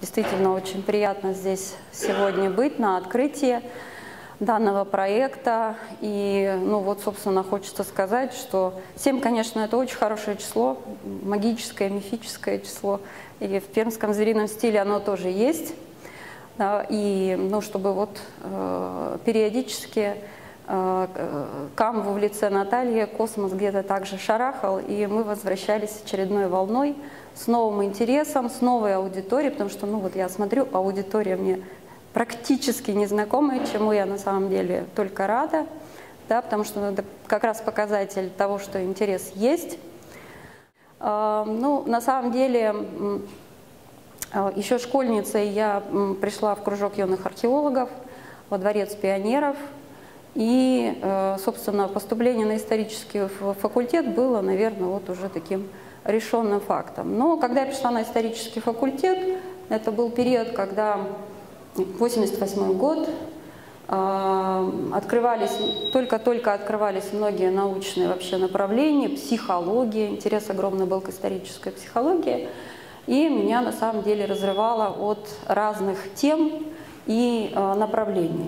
действительно очень приятно здесь сегодня быть на открытии данного проекта. И, ну вот, собственно, хочется сказать, что 7, конечно, это очень хорошее число, магическое, мифическое число. И в пермском зверином стиле оно тоже есть. Да, и, ну, чтобы вот периодически Камву в лице Натальи космос где-то также шарахал, и мы возвращались очередной волной с новым интересом, с новой аудиторией, потому что, ну вот я смотрю, аудитория мне практически незнакомая, чему я на самом деле только рада, да, потому что это как раз показатель того, что интерес есть. Ну, на самом деле, еще школьницей я пришла в кружок юных археологов во Дворец пионеров, и, собственно, поступление на исторический факультет было, наверное, вот уже таким решенным фактом. Но когда я пришла на исторический факультет, это был период, когда 1988 год, только-только открывались многие научные вообще направления, психология, интерес огромный был к исторической психологии, и меня на самом деле разрывало от разных тем и направлений.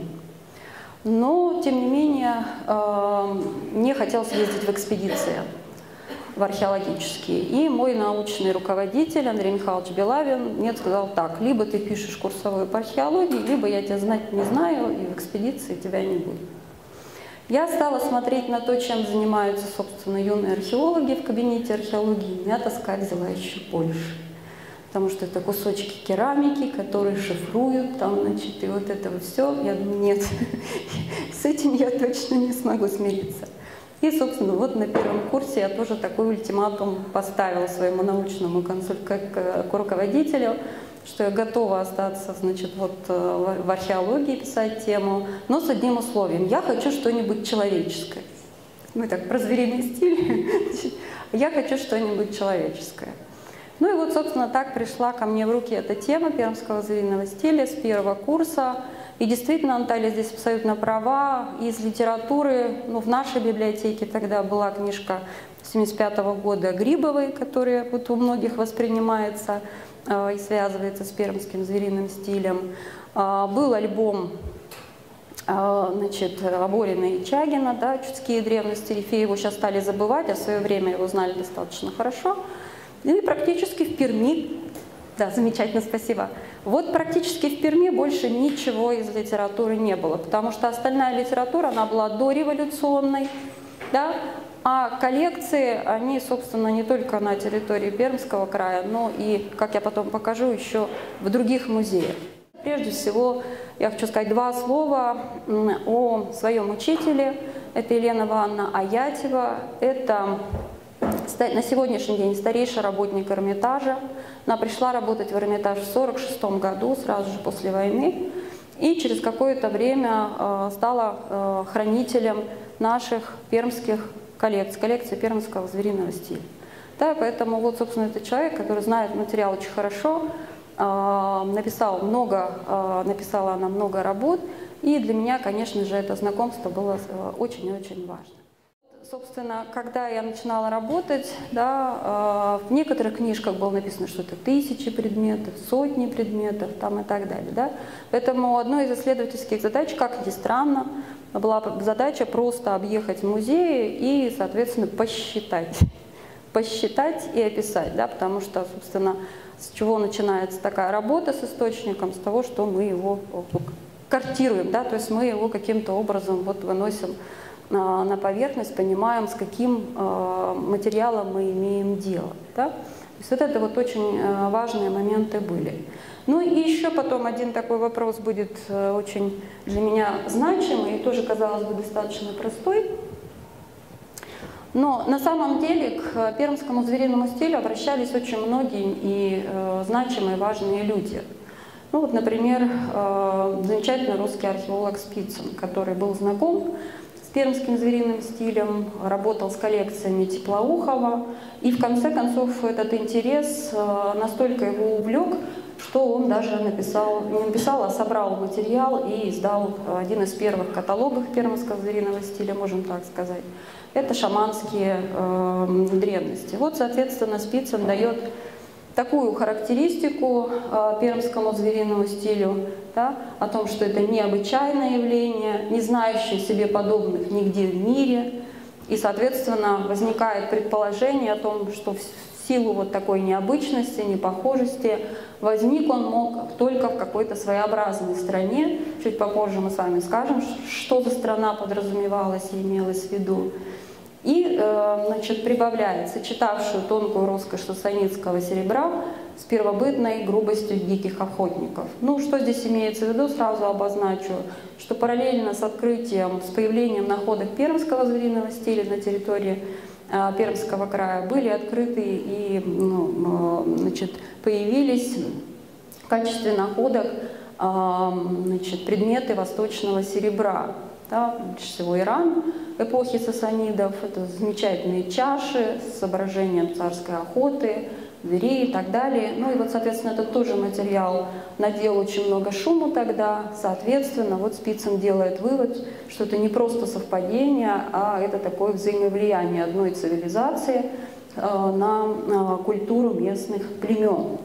Но, тем не менее, мне хотелось ездить в экспедиции, в археологические. И мой научный руководитель Андрей Михайлович Белавин мне сказал так: либо ты пишешь курсовую по археологии, либо я тебя знать не знаю, и в экспедиции тебя не будет. Я стала смотреть на то, чем занимаются, собственно, юные археологи в кабинете археологии. Меня тоска взяла еще больше. Потому что это кусочки керамики, которые шифруют, там, значит, и вот это вот все. Я думаю, нет, с этим я точно не смогу смириться. И, собственно, вот на первом курсе я тоже такой ультиматум поставила своему научному руководителю, что я готова остаться, значит, вот в археологии писать тему, но с одним условием: я хочу что-нибудь человеческое. Мы так про звериный стиль. Я хочу что-нибудь человеческое. Ну и вот, собственно, так пришла ко мне в руки эта тема пермского звериного стиля с первого курса. И действительно, Наталья здесь абсолютно права. Из литературы, ну, в нашей библиотеке тогда была книжка 1975 года Грибовой, которая вот у многих воспринимается и связывается с пермским звериным стилем. Был альбом, значит, Аборина и Чагина, да, «Чудские древности». Его сейчас стали забывать, а в свое время его знали достаточно хорошо. И практически в Перми, да, замечательно, спасибо. Вот практически в Перми больше ничего из литературы не было, потому что остальная литература, она была дореволюционной, да, а коллекции, они, собственно, не только на территории Пермского края, но и, как я потом покажу, еще в других музеях. Прежде всего, я хочу сказать два слова о своем учителе. Это Елена Ивановна Аятьева. Это на сегодняшний день старейший работник Эрмитажа. Она пришла работать в Эрмитаж в 1946 году, сразу же после войны, и через какое-то время стала хранителем наших пермских коллекций пермского звериного стиля. Да, поэтому вот, собственно, это человек, который знает материал очень хорошо, написала она много работ, и для меня, конечно же, это знакомство было очень и очень важно. Собственно, когда я начинала работать, да, в некоторых книжках было написано, что это 1000 предметов, сотни предметов там, и так далее. Да? Поэтому одной из исследовательских задач, как ни странно, была задача просто объехать музеи и, соответственно, посчитать и описать. Да? Потому что, собственно, с чего начинается такая работа с источником? С того, что мы его картируем, да? То есть мы его каким-то образом вот выносим на поверхность, понимаем, с каким материалом мы имеем дело. Да? То есть вот это вот очень важные моменты были. Ну и еще потом один такой вопрос будет очень для меня значимый и тоже, казалось бы, достаточно простой. Но на самом деле к пермскому звериному стилю обращались очень многие и значимые, важные люди. Ну вот, например, замечательный русский археолог Спицын, который был знаком с пермским звериным стилем, работал с коллекциями Теплоухова, и в конце концов этот интерес настолько его увлек, что он даже не написал, а собрал материал и издал один из первых каталогов пермского звериного стиля, можем так сказать. Это шаманские древности. Вот, соответственно, Спицын дает такую характеристику пермскому звериному стилю, да, о том, что это необычайное явление, не знающее себе подобных нигде в мире. И, соответственно, возникает предположение о том, что в силу вот такой необычности, непохожести, возник он мог только в какой-то своеобразной стране. Чуть попозже мы с вами скажем, что за страна подразумевалась и имелась в виду. И, значит, прибавляет сочетавшую тонкую роскошь сасанидского серебра с первобытной грубостью диких охотников. Ну, что здесь имеется в виду, сразу обозначу, что параллельно с открытием, с появлением находок пермского звериного стиля на территории Пермского края были открыты и значит, появились в качестве находок значит, предметы восточного серебра. Да, прежде всего Иран эпохи сасанидов, это замечательные чаши с изображением царской охоты, зверей и так далее. Ну и вот, соответственно, этот тоже материал наделал очень много шума тогда. Соответственно, вот Спицын делает вывод, что это не просто совпадение, а это такое взаимовлияние одной цивилизации на культуру местных племен.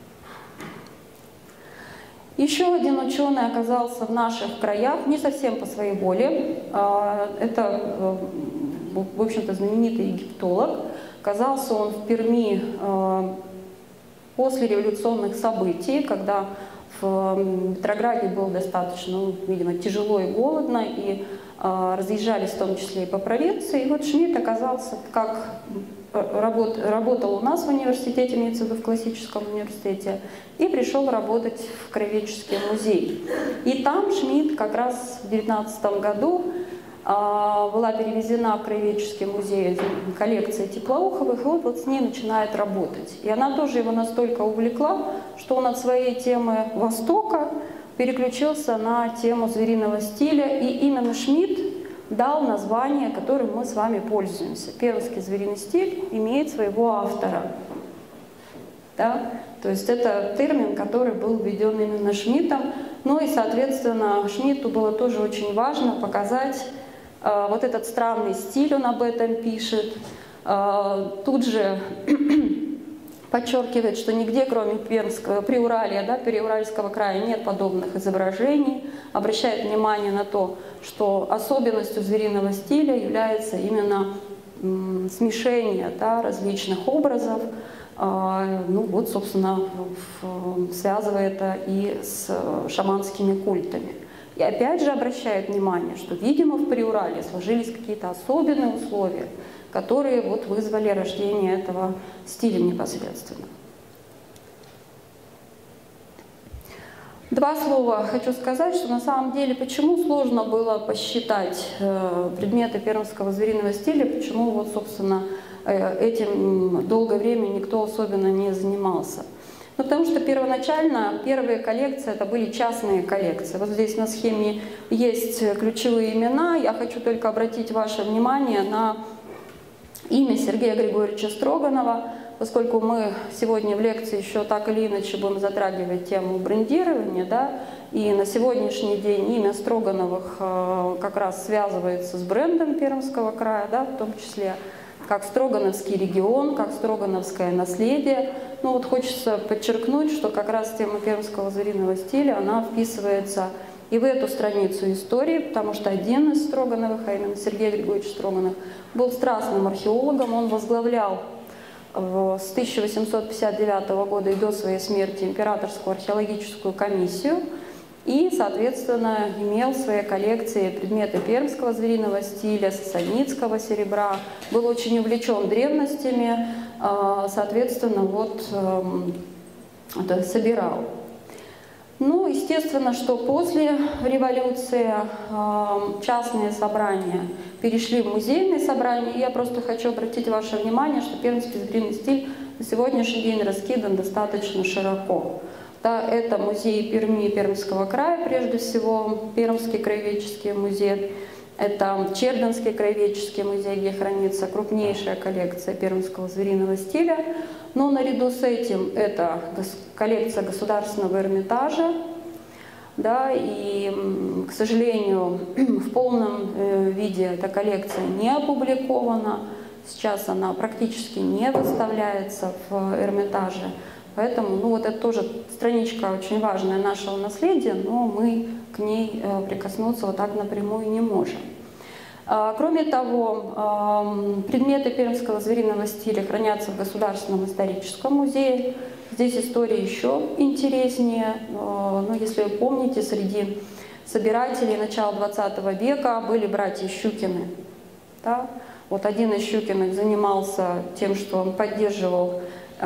Еще один ученый оказался в наших краях, не совсем по своей воле. Это, в общем-то, знаменитый египтолог. Оказался он в Перми после революционных событий, когда в Петрограде было достаточно, видимо, тяжело и голодно, и разъезжались в том числе и по провинции. И вот Шмидт оказался, как работал у нас в университете, имеется в виду в классическом университете, и пришел работать в краеведческий музей. И там Шмидт как раз в 19 году была перевезена в краеведческий музей коллекция Теплоуховых, и вот с ней начинает работать. И она тоже его настолько увлекла, что он от своей темы Востока переключился на тему звериного стиля, и именно Шмидт дал название, которым мы с вами пользуемся. Пермский звериный стиль имеет своего автора. Да? То есть это термин, который был введен именно Шмидтом. Ну и, соответственно, Шмидту было тоже очень важно показать вот этот странный стиль, он об этом пишет. Тут же подчеркивает, что нигде, кроме Приуралья, да, Переуральского края, нет подобных изображений. Обращает внимание на то, что особенностью звериного стиля является именно смешение, да, различных образов. Ну вот, собственно, связывая это и с шаманскими культами. И опять же обращает внимание, что, видимо, в Приуралье сложились какие-то особенные условия, которые вот вызвали рождение этого стиля непосредственно. Два слова хочу сказать, что на самом деле, почему сложно было посчитать предметы пермского звериного стиля, почему вот, собственно, этим долгое время никто особенно не занимался. Ну, потому что первоначально первые коллекции это были частные коллекции. Вот здесь на схеме есть ключевые имена. Я хочу только обратить ваше внимание на имя Сергея Григорьевича Строганова, поскольку мы сегодня в лекции еще так или иначе будем затрагивать тему брендирования, да, и на сегодняшний день имя Строгановых как раз связывается с брендом Пермского края, да, в том числе как Строгановский регион, как Строгановское наследие. Ну вот хочется подчеркнуть, что как раз тема пермского звериного стиля, она вписывается и в эту страницу истории, потому что один из Строгановых, а именно Сергей Григорьевич Строганов, был страстным археологом, он возглавлял с 1859 года и до своей смерти императорскую археологическую комиссию и, соответственно, имел в своей коллекции предметы пермского звериного стиля, сасанидского серебра, был очень увлечен древностями, соответственно, вот это собирал. Ну, естественно, что после революции частные собрания перешли в музейные собрания. И я просто хочу обратить ваше внимание, что пермский звериный стиль на сегодняшний день раскидан достаточно широко. Да, это музей Перми и Пермского края, прежде всего, Пермский краеведческий музей. Это Чердынский краеведческий музей, где хранится крупнейшая коллекция пермского звериного стиля. Но наряду с этим это коллекция Государственного Эрмитажа. Да, и, к сожалению, в полном виде эта коллекция не опубликована. Сейчас она практически не выставляется в Эрмитаже. Поэтому, ну вот это тоже страничка очень важная нашего наследия, но мы к ней прикоснуться вот так напрямую не можем. Кроме того, предметы пермского звериного стиля хранятся в Государственном историческом музее. Здесь история еще интереснее. Ну, если вы помните, среди собирателей начала 20 века были братья Щукины. Да? Вот один из Щукиных занимался тем, что он поддерживал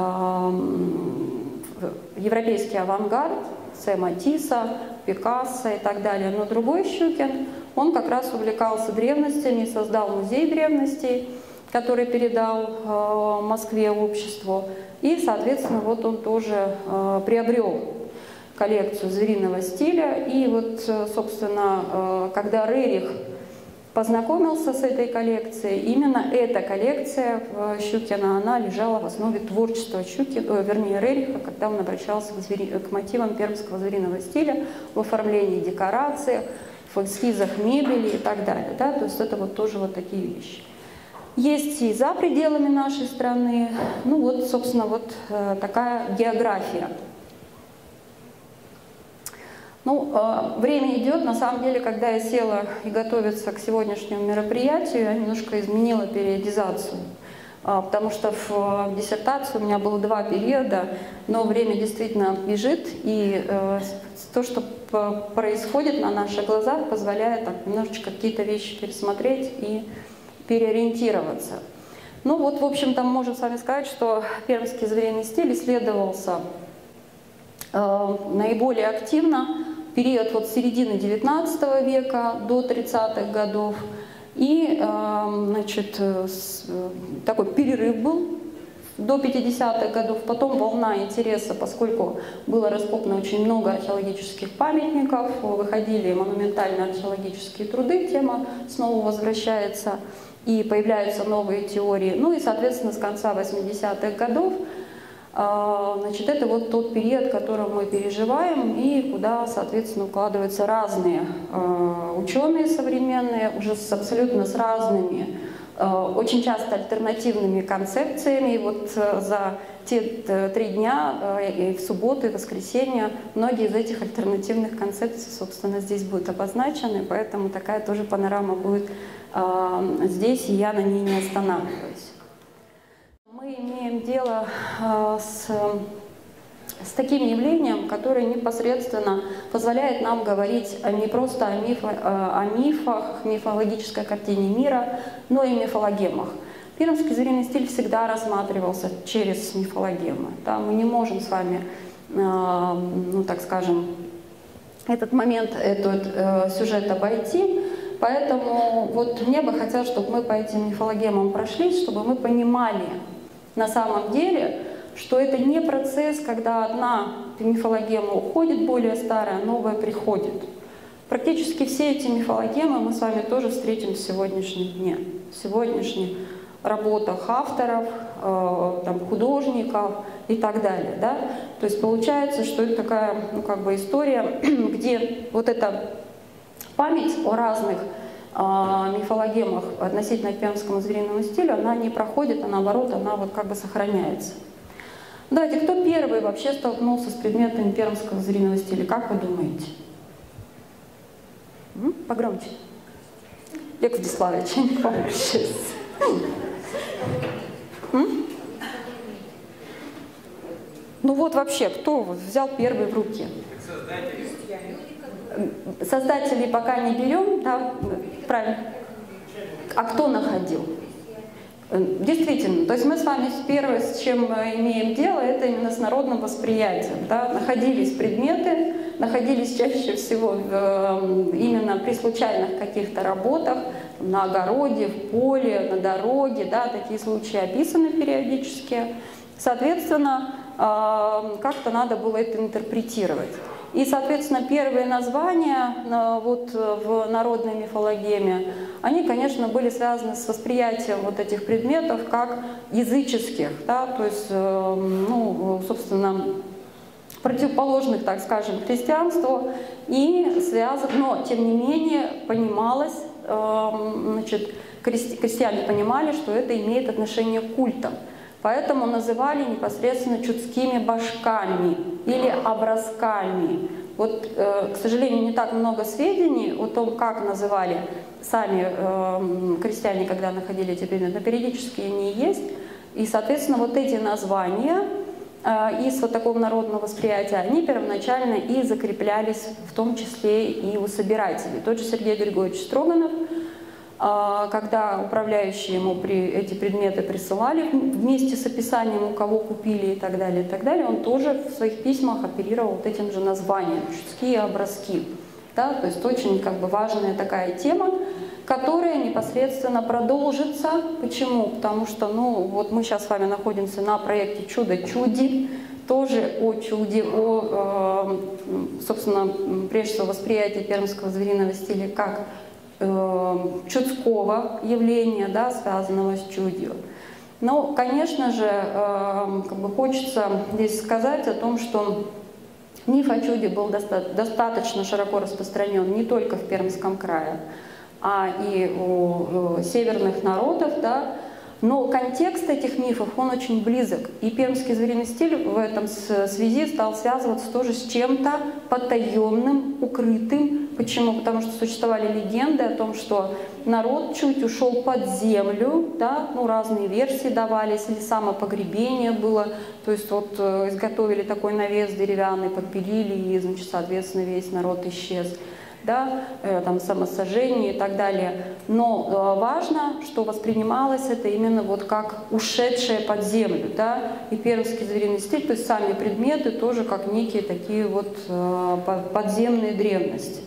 европейский авангард, Сэма Тиса, Пикассо и так далее. Но другой Щукин, он как раз увлекался древностями, создал музей древностей, который передал Москве обществу. И, соответственно, вот он тоже приобрел коллекцию звериного стиля. И вот, собственно, когда Рерих познакомился с этой коллекцией, именно эта коллекция Щукина, она лежала в основе творчества Щукина, вернее Рериха, когда он обращался к мотивам пермского звериного стиля в оформлении декораций, в эскизах мебели и так далее. Да? То есть это вот тоже вот такие вещи. Есть и за пределами нашей страны. Ну вот, собственно, вот такая география. Ну, время идет. На самом деле, когда я села и готовиться к сегодняшнему мероприятию, я немножко изменила периодизацию. Потому что в диссертации у меня было 2 периода, но время действительно бежит, и то, что происходит на наших глазах, позволяет так, немножечко какие-то вещи пересмотреть и переориентироваться. Ну вот, в общем-то, мы можем с вами сказать, что пермский звериный стиль исследовался наиболее активно в период вот середины XIX века до 30-х годов. И, значит, такой перерыв был до 50-х годов, потом волна интереса, поскольку было раскопано очень много археологических памятников, выходили монументальные археологические труды, тема снова возвращается, и появляются новые теории. Ну и, соответственно, с конца 80-х годов, значит, это вот тот период, который мы переживаем, и куда, соответственно, укладываются разные ученые современные, уже абсолютно с разными, очень часто альтернативными концепциями. И вот за те 3 дня, и в субботу, и в воскресенье, многие из этих альтернативных концепций, собственно, здесь будут обозначены, поэтому такая тоже панорама будет здесь, и я на ней не останавливаюсь. Мы имеем дело с таким явлением, которое непосредственно позволяет нам говорить не просто о мифах, мифологической картине мира, но и мифологемах. Пермский звериный стиль всегда рассматривался через мифологемы. Да? Мы не можем с вами, ну так скажем, этот момент, этот сюжет обойти. Поэтому вот мне бы хотелось, чтобы мы по этим мифологемам прошлись, чтобы мы понимали на самом деле, что это не процесс, когда одна мифологема уходит, более старая, новая приходит. Практически все эти мифологемы мы с вами тоже встретим в сегодняшнем дне, в сегодняшних работах авторов, там, художников и так далее. Да? То есть получается, что это такая, ну, как бы история, где вот эта память о разных мифологемах относительно к пермскому звериному стилю, она не проходит, а наоборот, она вот как бы сохраняется. Давайте, кто первый вообще столкнулся с предметами пермского звериного стиля? Как вы думаете? Погромче. Олег Владиславович, я не помню сейчас. Ну вот вообще, кто взял первый в руки? Создателей пока не берем, да, правильно. А кто находил? Действительно, то есть мы с вами первое, с чем мы имеем дело, это именно с народным восприятием. Да? Находились предметы, находились чаще всего именно при случайных каких-то работах, на огороде, в поле, на дороге, да, такие случаи описаны периодически. Соответственно, как-то надо было это интерпретировать. И, соответственно, первые названия вот, в народной мифологеме, они, конечно, были связаны с восприятием вот этих предметов как языческих, да, то есть, ну, собственно, противоположных, так скажем, христианству, и связан, но, тем не менее, понималось, значит, крестьяне понимали, что это имеет отношение к культам. Поэтому называли непосредственно чудскими башками или образками. Вот, к сожалению, не так много сведений о том, как называли сами крестьяне, когда находили эти предметы, но периодически они есть. И, соответственно, вот эти названия из вот такого народного восприятия, они первоначально и закреплялись, в том числе и у собирателей. Тот же Сергей Григорьевич Строганов, когда управляющие ему эти предметы присылали вместе с описанием, у кого купили и так далее, он тоже в своих письмах оперировал вот этим же названием «чудские образки». Да? То есть очень как бы важная такая тема, которая непосредственно продолжится. Почему? Потому что вот мы сейчас с вами находимся на проекте «Чудо-чуди», тоже о чуде, о, собственно, прежде всего, восприятии пермского звериного стиля как чудского явления, да, связанного с чудью. Но, конечно же, как бы хочется здесь сказать о том, что миф о чуде был достаточно широко распространен не только в Пермском крае, а и у северных народов, да. Но контекст этих мифов, он очень близок. И пермский звериный стиль в этом связи стал связываться тоже с чем-то потаенным, укрытым. Почему? Потому что существовали легенды о том, что народ чуть ушел под землю, да? Разные версии давались, или самопогребение было. То есть вот изготовили такой навес деревянный, подпилили, и, значит, соответственно, весь народ исчез. Да, там самосожжение и так далее. Но важно, что воспринималось это именно вот как ушедшее под землю. Да? И пермский звериный стиль, то есть сами предметы тоже как некие такие вот подземные древности.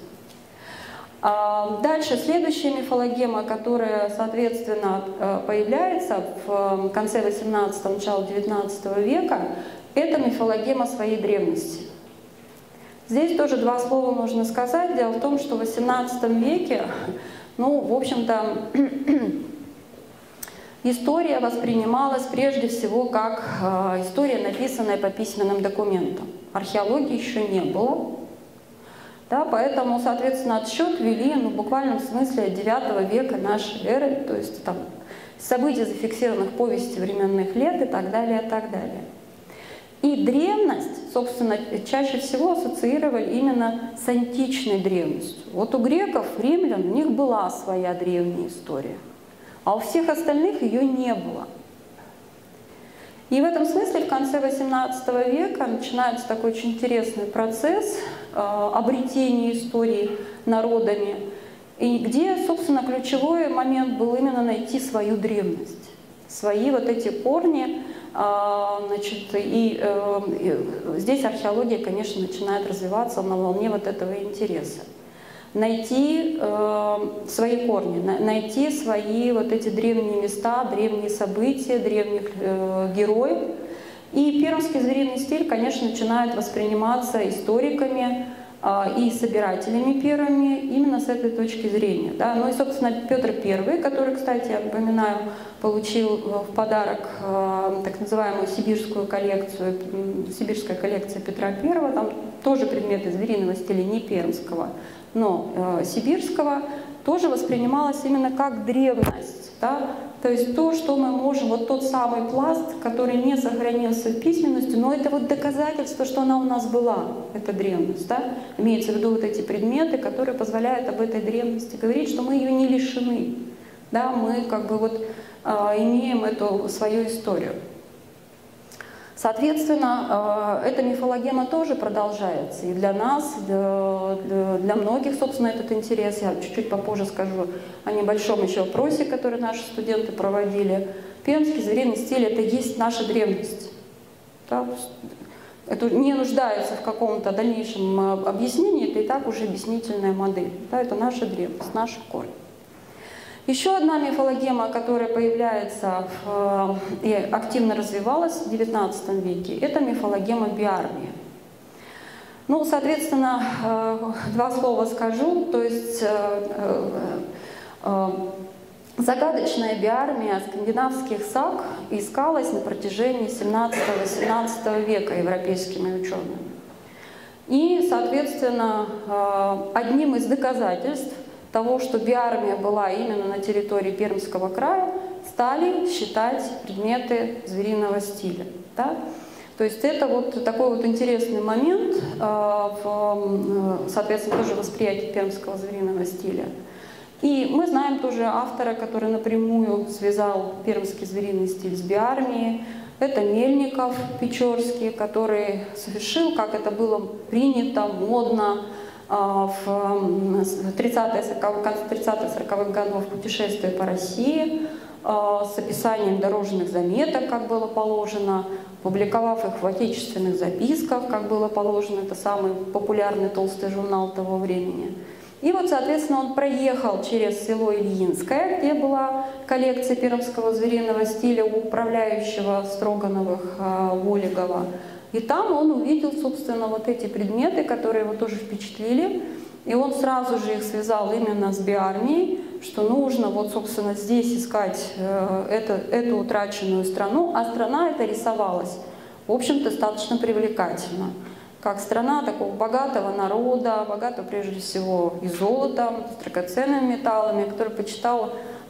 Дальше следующая мифологема, которая, соответственно, появляется в конце 18-го, начало 19 века, это мифологема своей древности. Здесь тоже два слова нужно сказать. Дело в том, что в XVIII веке, в общем-то, история воспринималась прежде всего как история, написанная по письменным документам. Археологии еще не было. Да, поэтому, соответственно, отсчет вели в буквальном смысле от IX века нашей эры, то есть там события, зафиксированных в повести временных лет и так далее, и так далее. И древность, собственно, чаще всего ассоциировали именно с античной древностью. Вот у греков, римлян, у них была своя древняя история, а у всех остальных ее не было. И в этом смысле в конце XVIII века начинается такой очень интересный процесс обретения истории народами, и где, собственно, ключевой момент был именно найти свою древность, свои вот эти корни. Значит, и здесь археология, конечно, начинает развиваться на волне вот этого интереса. Найти свои корни, найти свои вот эти древние места, древние события, древних героев. И пермский звериный стиль, конечно, начинает восприниматься историками и собирателями первыми именно с этой точки зрения. Да? Ну и, собственно, Петр I, который, кстати, я напоминаю, получил в подарок так называемую сибирскую коллекцию, сибирская коллекция Петра I, там тоже предметы звериного стиля, не пермского, но сибирского, тоже воспринималось именно как древность. Да? То есть то, что мы можем, вот тот самый пласт, который не сохранился в письменности, но это вот доказательство, что она у нас была, эта древность. Да? Имеется в виду вот эти предметы, которые позволяют об этой древности говорить, что мы ее не лишены. Да? Мы как бы вот имеем эту свою историю. Соответственно, эта мифологема тоже продолжается. И для нас, для многих, собственно, этот интерес. Я чуть-чуть попозже скажу о небольшом еще опросе, который наши студенты проводили. Пермский звериный стиль — это есть наша древность. Да? Это не нуждается в каком-то дальнейшем объяснении, это и так уже объяснительная модель. Да? Это наша древность, наши корни. Еще одна мифологема, которая появляется и активно развивалась в XIX веке, это мифологема биармии. Ну, соответственно, два слова скажу. То есть загадочная биармия скандинавских саг искалась на протяжении 17-18 века европейскими учеными. И, соответственно, одним из доказательств того, что биармия была именно на территории Пермского края, стали считать предметы звериного стиля. Да? То есть это вот такой вот интересный момент в, соответственно, тоже восприятии пермского звериного стиля. И мы знаем тоже автора, который напрямую связал пермский звериный стиль с биармией. Это Мельников Печорский, который совершил, как это было принято, модно в 30-40-х годов путешествия по России с описанием дорожных заметок, как было положено, публиковав их в отечественных записках, как было положено. Это самый популярный толстый журнал того времени. И вот, соответственно, он проехал через село Ильинское, где была коллекция пермского звериного стиля у управляющего Строгановых Волегова. И там он увидел, собственно, вот эти предметы, которые его тоже впечатлили. И он сразу же их связал именно с биармией, что нужно вот, собственно, здесь искать эту утраченную страну, а страна эта рисовалась, в общем, достаточно привлекательно. Как страна такого богатого народа, богатого прежде всего и золотом, с драгоценными металлами, который почитал,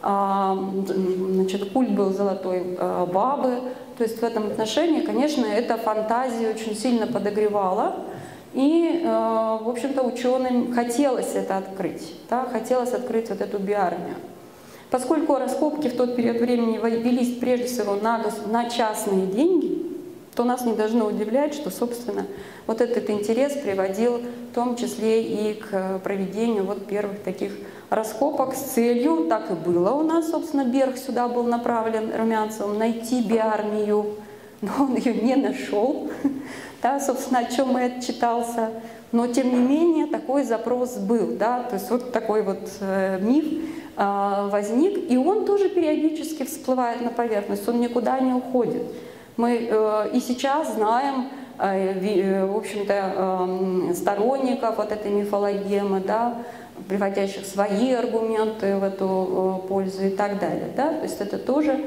значит, культ был золотой бабы. То есть в этом отношении, конечно, эта фантазия очень сильно подогревала. И, в общем-то, ученым хотелось это открыть, да, хотелось открыть вот эту биармию. Поскольку раскопки в тот период времени велись прежде всего на частные деньги, то нас не должно удивлять, что, собственно, вот этот интерес приводил в том числе и к проведению вот первых таких раскопок с целью, так и было у нас, собственно, Берг сюда был направлен Румянцевым, найти биармию, но он ее не нашел, да, собственно, о чем и отчитался. Но, тем не менее, такой запрос был, да, то есть вот такой вот миф возник, и он тоже периодически всплывает на поверхность, он никуда не уходит. Мы и сейчас знаем, в общем-то, сторонников вот этой мифологемы, да, приводящих свои аргументы в эту пользу и так далее. Да? То есть это тоже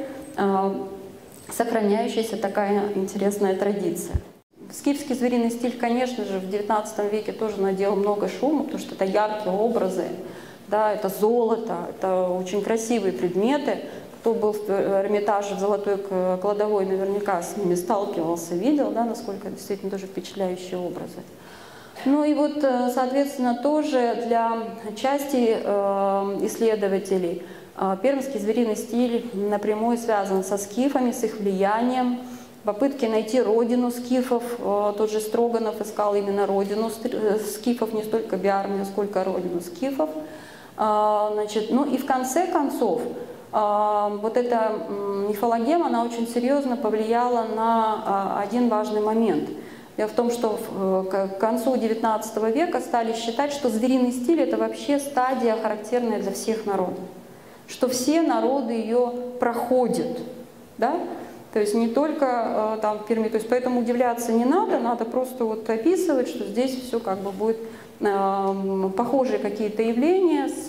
сохраняющаяся такая интересная традиция. Скифский звериный стиль, конечно же, в XIX веке тоже наделал много шума, потому что это яркие образы, да, это золото, это очень красивые предметы. Кто был в Эрмитаже, в Золотой кладовой, наверняка с ними сталкивался, видел, да, насколько действительно тоже впечатляющие образы. Ну и вот, соответственно, тоже для части исследователей пермский звериный стиль напрямую связан со скифами, с их влиянием. Попытки найти родину скифов, тот же Строганов искал именно родину скифов, не столько биармию, сколько родину скифов. Значит, ну и в конце концов, вот эта мифологема, она очень серьезно повлияла на один важный момент. Дело в том, что к концу XIX века стали считать, что звериный стиль – это вообще стадия, характерная для всех народов. Что все народы ее проходят. Да? То есть не только там в Перми. То есть поэтому удивляться не надо, надо просто вот описывать, что здесь все как бы будет похожие какие-то явления с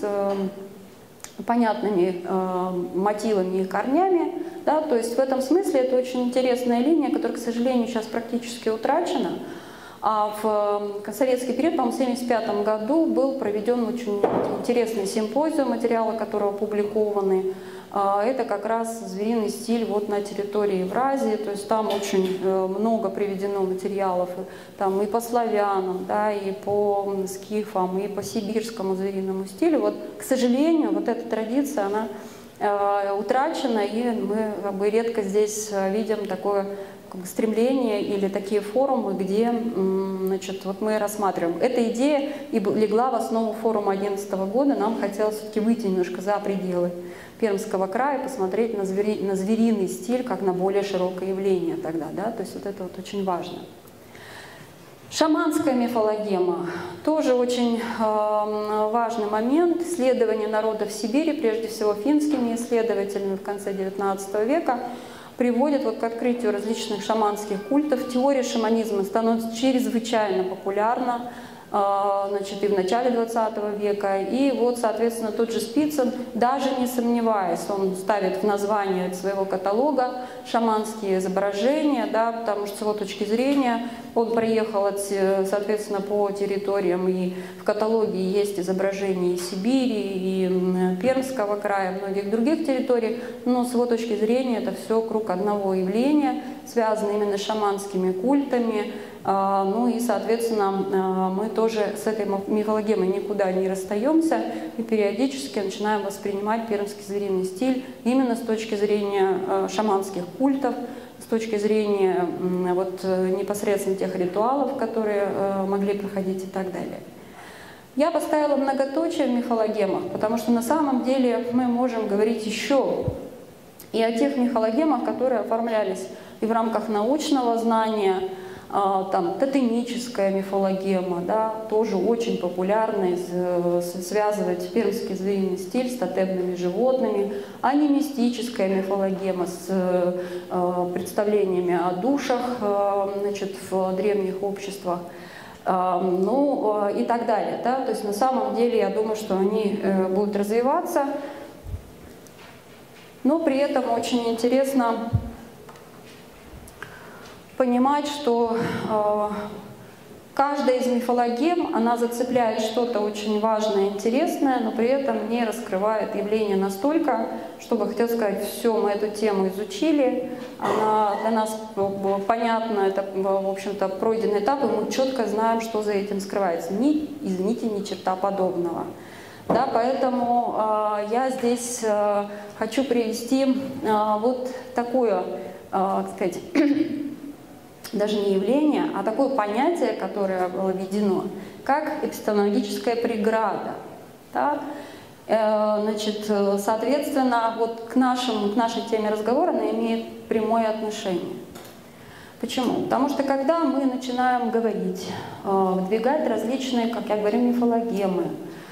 понятными мотивами и корнями. Да? То есть в этом смысле это очень интересная линия, которая, к сожалению, сейчас практически утрачена. А в советский период, по-моему, в 1975 году был проведен очень интересный симпозиум, материалы которого опубликованы. Это как раз звериный стиль вот на территории Евразии, то есть там очень много приведено материалов там и по славянам, да, и по скифам, и по сибирскому звериному стилю. Вот, к сожалению, вот эта традиция, она утрачена, и мы как бы редко здесь видим такое как бы стремление или такие форумы, где, значит, вот мы рассматриваем. Эта идея и легла в основу форума 2011 года. Нам хотелось все-таки выйти немножко за пределы Пермского края, посмотреть на звериный стиль как на более широкое явление тогда, да, то есть вот это вот очень важно. Шаманская мифологема тоже очень важный момент. Исследования народов Сибири, прежде всего финскими исследователями в конце XIX века, приводит вот к открытию различных шаманских культов. Теория шаманизма становится чрезвычайно популярна. значит, и в начале 20 века. И вот, соответственно, тот же Спицын, даже не сомневаясь, он ставит в название своего каталога шаманские изображения, да, потому что с его точки зрения он проехал, соответственно, по территориям, и в каталоге есть изображения и Сибири, и Пермского края, многих других территорий, но с его точки зрения это все круг одного явления, связано именно с шаманскими культами. Ну и, соответственно, мы тоже с этой мифологемой никуда не расстаемся и периодически начинаем воспринимать пермский звериный стиль именно с точки зрения шаманских культов, с точки зрения вот непосредственно тех ритуалов, которые могли проходить и так далее. Я поставила многоточие в мифологемах, потому что на самом деле мы можем говорить еще и о тех мифологемах, которые оформлялись и в рамках научного знания. Там тотемическая мифологема, да, тоже очень популярна, связывать пермский звериный стиль с тотемными животными, анимистическая мифологема с представлениями о душах, значит, в древних обществах, ну и так далее. Да. То есть на самом деле я думаю, что они будут развиваться, но при этом очень интересно понимать, что каждая из мифологем, она зацепляет что-то очень важное, интересное, но при этом не раскрывает явление настолько, чтобы, хотел сказать, все, мы эту тему изучили, она для нас понятна, это, в общем-то, пройденный этап, и мы четко знаем, что за этим скрывается. Извините, ни черта подобного. Да, поэтому я здесь хочу привести вот такое, так сказать, даже не явление, а такое понятие, которое было введено, как эпистемологическая преграда. Так? Значит, соответственно, вот к нашей теме разговора она имеет прямое отношение. Почему? Потому что когда мы начинаем говорить, выдвигать различные, как я говорю, мифологемы,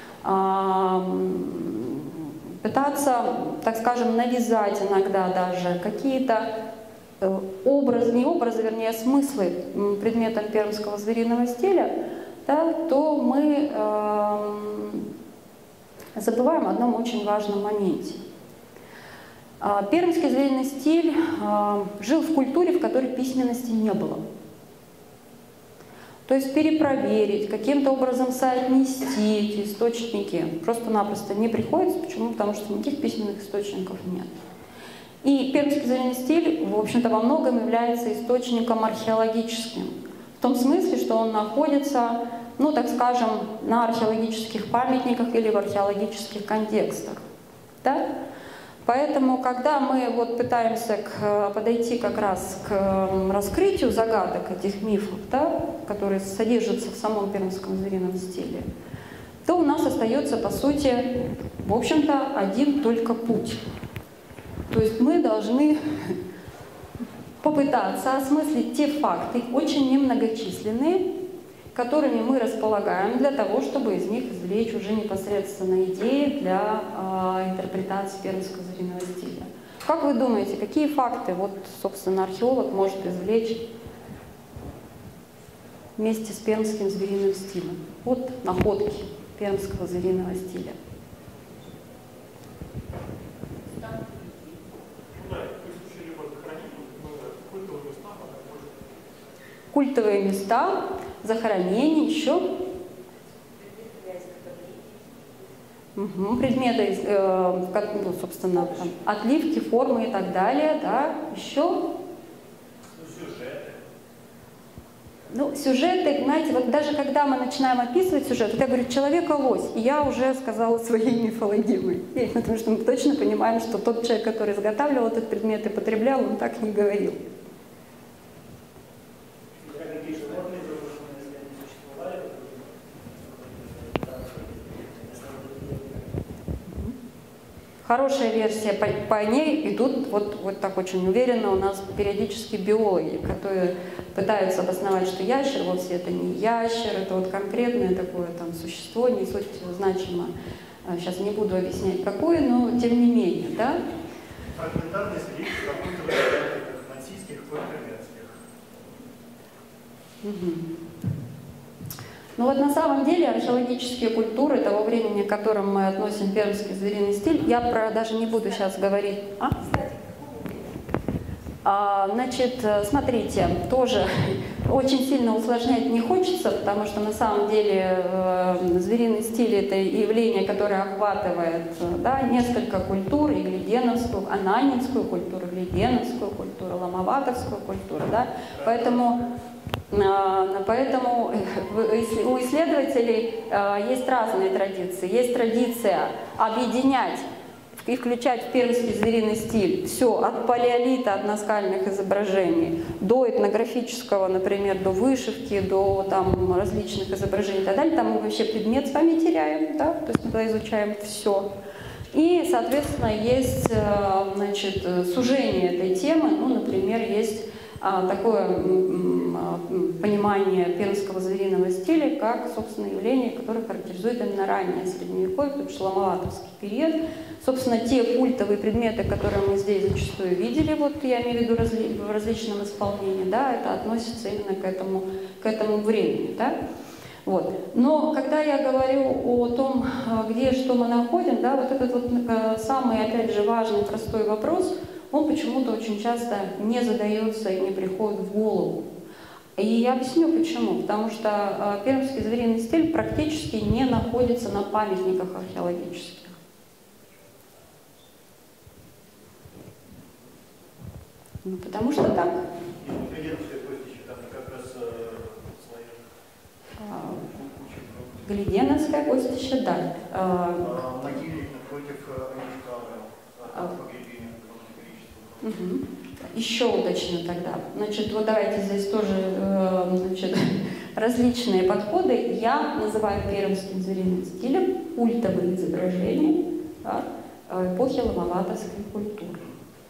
пытаться, так скажем, навязать иногда даже какие-то вернее, смыслы предметам пермского звериного стиля, да, то мы забываем о одном очень важном моменте. Пермский звериный стиль жил в культуре, в которой письменности не было. То есть перепроверить, каким-то образом соотнести эти источники просто-напросто не приходится. Почему? Потому что никаких письменных источников нет. И пермский звериный стиль, в общем-то, во многом является источником археологическим. В том смысле, что он находится, ну, так скажем, на археологических памятниках или в археологических контекстах. Да? Поэтому, когда мы вот пытаемся подойти как раз к раскрытию загадок этих мифов, да, которые содержатся в самом пермском зверином стиле, то у нас остается, по сути, в общем-то, один только путь. То есть мы должны попытаться осмыслить те факты, очень немногочисленные, которыми мы располагаем для того, чтобы из них извлечь уже непосредственно идеи для интерпретации пермского звериного стиля. Как вы думаете, какие факты, вот, собственно, археолог может извлечь вместе с пермским звериным стилем? Вот находки пермского звериного стиля. Культовые места, захоронения, еще предметы, ну, собственно, там, отливки, формы и так далее, да, еще. Ну, сюжеты, знаете, вот даже когда мы начинаем описывать сюжет, вот я говорю, человека-лось, и я уже сказала своей мифологемой, потому что мы точно понимаем, что тот человек, который изготавливал этот предмет и потреблял, он так не говорил. Хорошая версия, по ней идут вот так очень уверенно у нас периодически биологи, которые пытаются обосновать, что ящер вовсе это не ящер, это вот конкретное такое там существо, не суть значимо. Сейчас не буду объяснять какое, но тем не менее, да? Фрагментарные свидетельства о культурных нацистских, контрнемецких. Ну вот на самом деле археологические культуры того времени, к которым мы относим пермский звериный стиль, я даже не буду сейчас говорить. Значит, смотрите, тоже очень сильно усложнять не хочется, потому что на самом деле звериный стиль — это явление, которое охватывает, да, несколько культур: игледеновскую, ананинскую культуру, игледеновскую культуру, ломоватовскую культуру, да, поэтому у исследователей есть разные традиции. Есть традиция объединять и включать в пермский звериный стиль все от палеолита, от наскальных изображений, до этнографического, например, до вышивки, до там различных изображений и так далее. Там мы вообще предмет с вами теряем, да? То есть мы изучаем все. И, соответственно, есть, значит, сужение этой темы. Ну, например, есть такое понимание пермского звериного стиля как, собственно, явление, которое характеризует именно раннее средневековье, потому что ломоватовский период. Собственно, те культовые предметы, которые мы здесь зачастую видели, вот я имею в виду в различном исполнении, да, это относится именно к этому времени, да. Вот. Но когда я говорю о том, где что мы находим, да, вот этот вот самый, опять же, важный, простой вопрос, он почему-то очень часто не задается и не приходит в голову. И я объясню почему. Потому что пермский звериный стиль практически не находится на памятниках археологических. Ну, потому что так. Гледеновское костище, да. Могильник напротив Угу. Еще уточню тогда. Значит, вот давайте здесь тоже значит, различные подходы. Я называю пермским звериным стилем культовые изображения, да, эпохи ломоватовской культуры.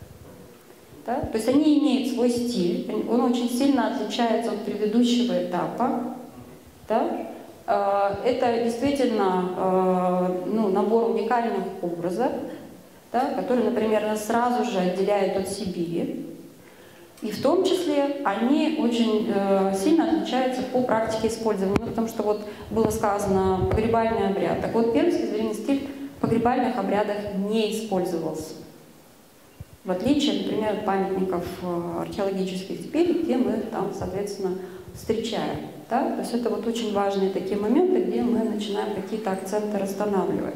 Да? То есть они имеют свой стиль, он очень сильно отличается от предыдущего этапа. Да? Это действительно ну, набор уникальных образов, да, который, например, нас сразу же отделяет от Сибири. И в том числе они очень сильно отличаются по практике использования. Ну, потому что вот было сказано погребальный обряд. Так вот, пермский звериный стиль в погребальных обрядах не использовался. В отличие, например, от памятников археологических степей, где мы там, соответственно, встречаем. Да? То есть это вот очень важные такие моменты, где мы начинаем какие-то акценты расстанавливать.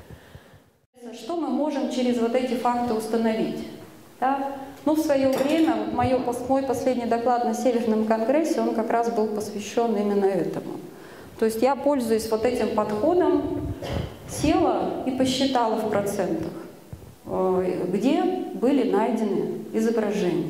Что мы можем через вот эти факты установить? Да? Ну, в свое время, мой последний доклад на Северном конгрессе, он как раз был посвящен именно этому. То есть я пользуюсь вот этим подходом, села и посчитала в процентах, где были найдены изображения.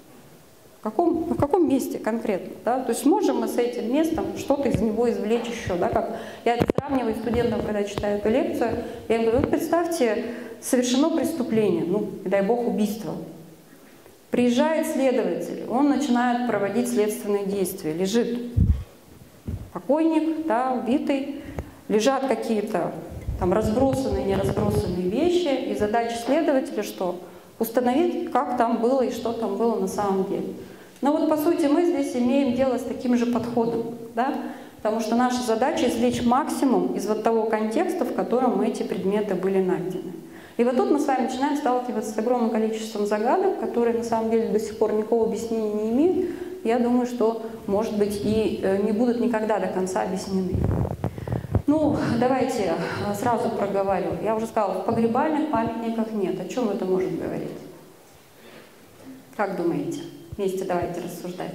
В каком месте конкретно? Да? То есть можем мы с этим местом что-то из него извлечь еще. Да? Как я это сравниваю с студентом, когда читаю эту лекцию. Я им говорю, вот представьте, совершено преступление, ну, не дай бог, убийство. Приезжает следователь, он начинает проводить следственные действия. Лежит покойник, да, убитый, лежат какие-то там разбросанные, неразбросанные вещи, и задача следователя что? Установить, как там было и что там было на самом деле. Но вот по сути мы здесь имеем дело с таким же подходом, да? Потому что наша задача извлечь максимум из вот того контекста, в котором эти предметы были найдены. И вот тут мы с вами начинаем сталкиваться с огромным количеством загадок, которые на самом деле до сих пор никакого объяснения не имеют. Я думаю, что, может быть, и не будут никогда до конца объяснены. Ну, давайте сразу проговорю. Я уже сказала, в погребальных памятниках нет. О чем это может говорить? Как думаете? Вместе давайте рассуждать.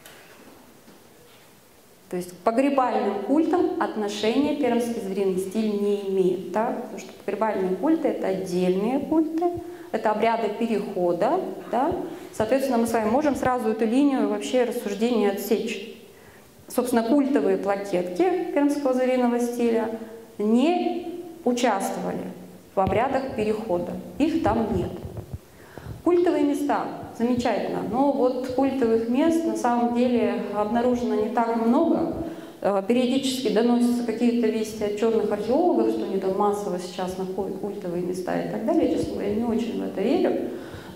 То есть к погребальным культам отношения пермский звериный стиль не имеет. Да? Потому что погребальные культы — это отдельные культы, это обряды перехода. Да? Соответственно, мы с вами можем сразу эту линию вообще рассуждения отсечь. Собственно, культовые плакетки пермского звериного стиля не участвовали в обрядах перехода. Их там нет. Культовые места. Замечательно. Но вот культовых мест на самом деле обнаружено не так много. Периодически доносятся какие-то вести от черных археологов, что они там массово сейчас находят культовые места и так далее. Я, честно говоря, не очень в это верю.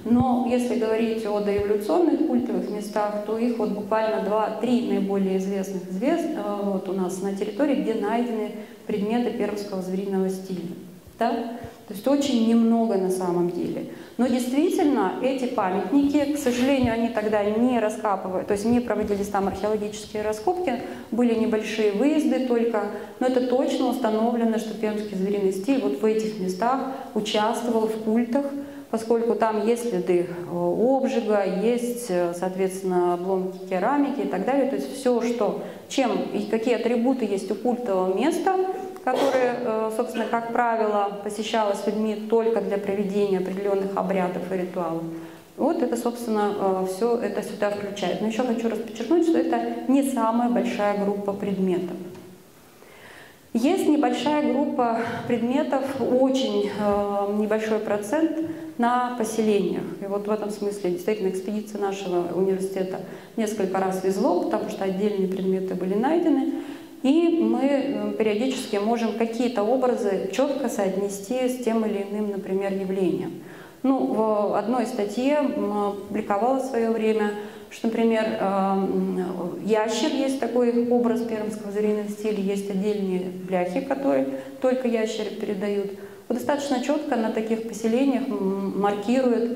Но если говорить о дореволюционных культовых местах, то их вот буквально 2-3 наиболее известных вот у нас на территории, где найдены предметы пермского звериного стиля. Да? То есть очень немного на самом деле. Но действительно, эти памятники, к сожалению, они тогда не раскапывали, то есть не проводились там археологические раскопки, были небольшие выезды только, но это точно установлено, что пермский звериный стиль вот в этих местах участвовал в культах, поскольку там есть следы обжига, есть, соответственно, обломки керамики и так далее. То есть все, чем и какие атрибуты есть у культового места, которое, собственно, как правило, посещалось людьми только для проведения определенных обрядов и ритуалов. Вот это, собственно, все это сюда включает. Но еще хочу подчеркнуть, что это не самая большая группа предметов. Есть небольшая группа предметов, очень небольшой процент на поселениях. И вот в этом смысле действительно экспедиция нашего университета несколько раз везло, потому что отдельные предметы были найдены. И мы периодически можем какие-то образы четко соотнести с тем или иным, например, явлением. Ну, в одной статье публиковалось в свое время, что, например, ящер, есть такой образ пермского звериного стиля, есть отдельные бляхи, которые только ящеры передают. Вот достаточно четко на таких поселениях маркирует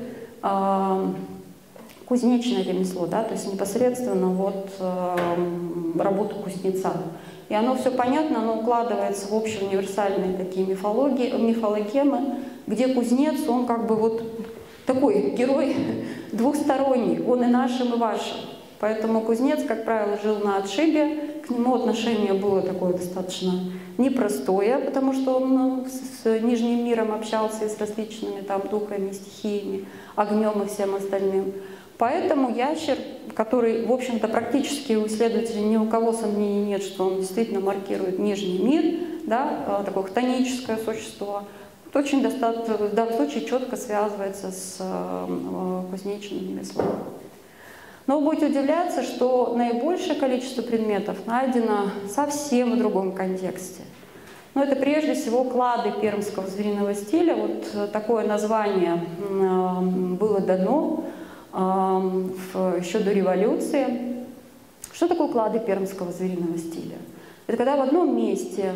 кузнечное ремесло, да, то есть непосредственно вот работу кузнеца. И оно все понятно, оно укладывается в общие универсальные такие мифологемы, где кузнец, он как бы вот такой герой двухсторонний, он и нашим, и вашим. Поэтому кузнец, как правило, жил на отшибе, к нему отношение было такое достаточно непростое, потому что он с нижним миром общался и с различными там духами, стихиями, огнем и всем остальным. Поэтому ящер, который, в общем-то, практически у исследователей ни у кого сомнений нет, что он действительно маркирует нижний мир, да, такое хтоническое существо, очень достаточно, в данном случае четко связывается с кузнечным ремеслом. Но вы будете удивляться, что наибольшее количество предметов найдено совсем в другом контексте. Но это прежде всего клады пермского звериного стиля. Вот такое название было дано еще до революции. Что такое клады пермского звериного стиля? Это когда в одном месте